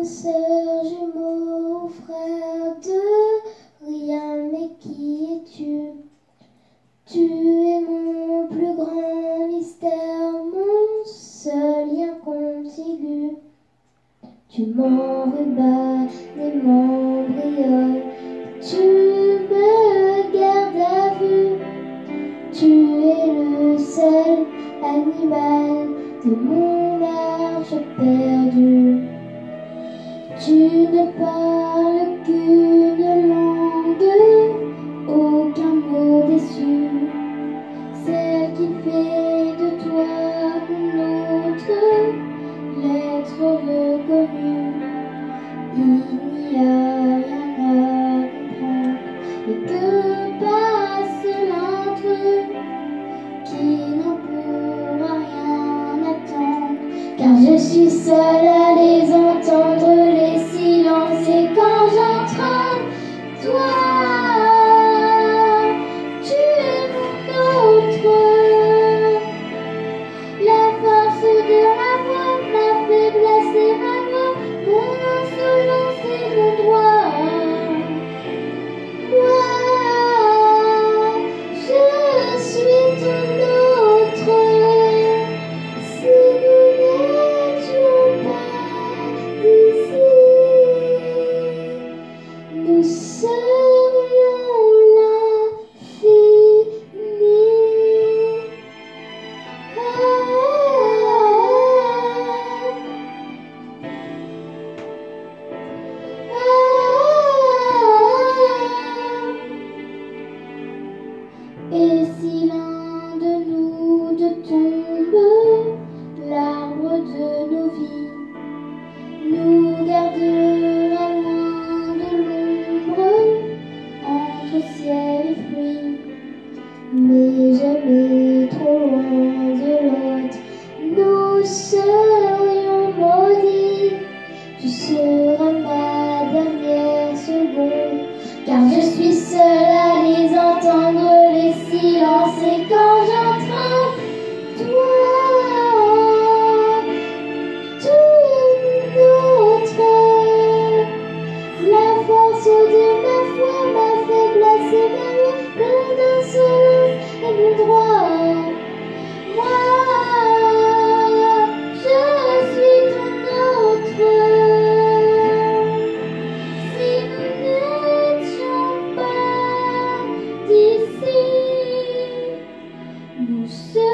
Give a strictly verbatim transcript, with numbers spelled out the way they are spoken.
sœur jumeau, frère de rien, mais qui es-tu? Tu es mon plus grand mystère, mon seul lien contigu. Tu m'enrubans et m'embrayonnes, tu me gardes à vue. Tu es le seul animal de mon arche perdue. Tu ne parles qu'une langue, aucun mot déçu, celle qui fait de toi mon autre l'être reconnu. Il n'y a rien à comprendre, mais que passe l'intrus qui n'en pourra rien attendre, car je suis seule à les entendre, les silences, et quand j'entraîne toi, tu es mon autre. La force de ma voix, ma faiblesse et ma gloire, mon insolence et mon droit. Moi, je suis ton autre. Si nous n'étions pas ici, nous serions l'infini. Et si l'un de nous deux tombe, l'arbre de nos vies nous gardera loin de l'ombre, entre ciel et fruits, mais jamais trop loin de l'autre. Nous serions maudits, tu seras ma dernière seconde, car je suis seule à les entendre, les silences, et quand j'entraîne toi, tu es mon autre. La force de ma foi, ma faiblesse et ma loi, mon insolence et mon droit. Moi, je suis ton autre. Si nous n'étions pas d'ici, nous serions